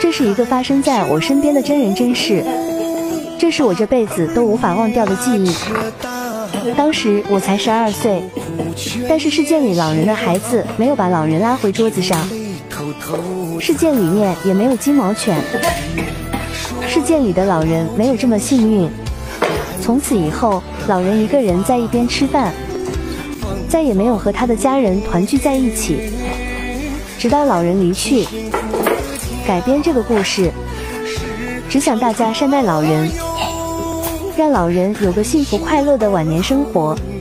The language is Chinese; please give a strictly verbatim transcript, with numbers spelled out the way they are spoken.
这是一个发生在我身边的真人真事，这是我这辈子都无法忘掉的记忆。当时我才十二岁，但是事件里老人的孩子没有把老人拉回桌子上，事件里面也没有金毛犬，事件里的老人没有这么幸运。从此以后，老人一个人在一边吃饭，再也没有和他的家人团聚在一起，直到老人离去。改编这个故事，只想大家善待老人，让老人有个幸福快乐的晚年生活。